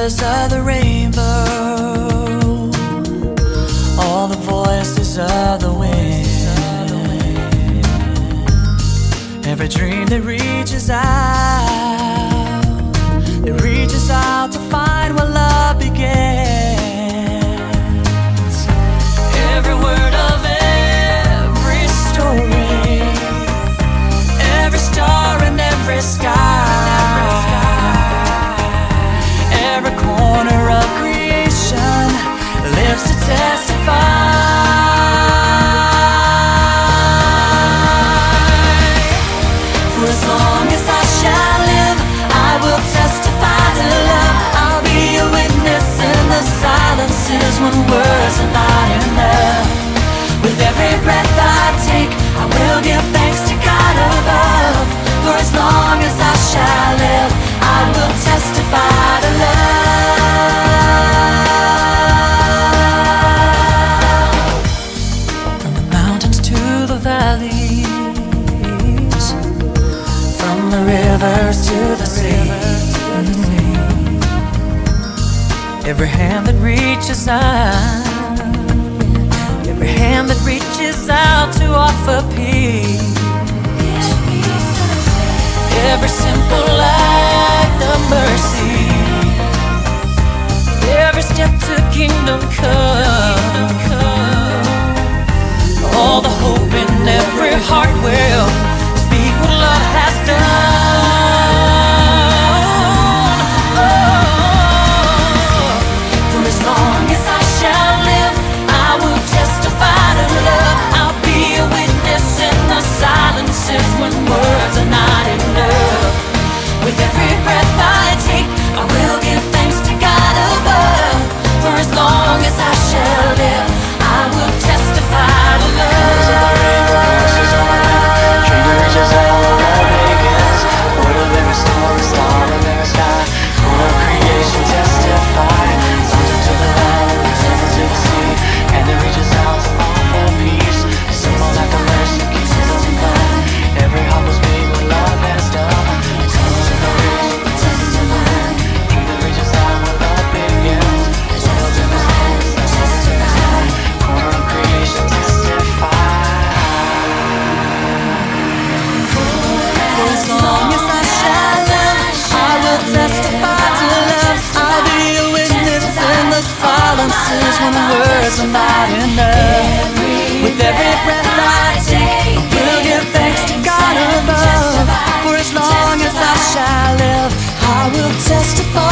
colors of the rainbow, all the voices of the wind, every dream that reaches out, to find where love begins. Every word of every story, every star in every sky, every corner of creation lives to testify. For as long as I shall live, I will testify to love. I'll be a witness in the silences when words are not enough. With every breath I take, I will give thanks to God above. For as long as I shall live, I will testify to love. From the mountains to the valleys, from the rivers to the sea, every hand that reaches out, every hand that reaches out to offer peace, every simple act of mercy, every step to kingdom come, all the hope in every heart will speak what love has done. For as long as I shall live, I will testify to love. I'll be a witness in the silences when words are not enough. With every breath I take, I will give thanks to God above. For as long as I shall live, I will testify to love. When words are not enough, with every breath I take, I will give thanks to God above. For as long as I shall live, I will testify.